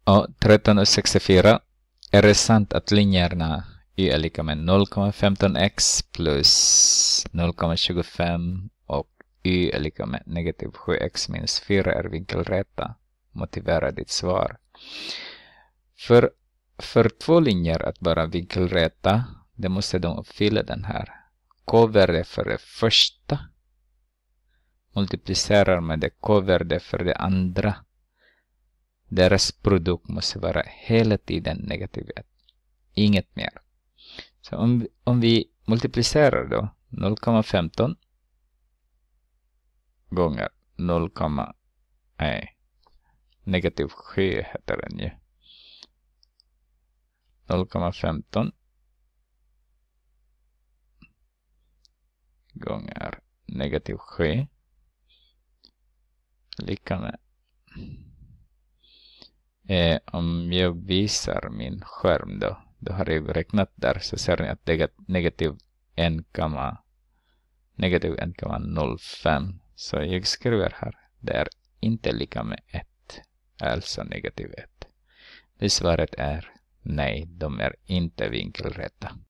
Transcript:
Och 1364. Är det sant att linjerna y är lika med 0,15x plus 0,25 och y är lika med negativ 7x minus 4 är vinkelräta? Motivera ditt svar. För två linjer att vara vinkelräta, det måste de uppfylla den här. K-värde för det första multiplicerar med det k-värde för det andra. Deras produkt måste vara hela tiden negativ 1. Inget mer. Så om vi multiplicerar då 0,15 gånger 0, negativ 7 heter den ju. 0,15 gånger negativ 7 lika med om jag visar min skärm då har jag räknat där, så ser ni att negativ 1,05. Så jag skriver här, det är inte lika med 1, alltså negativ 1. Det svaret är nej, de är inte vinkelräta.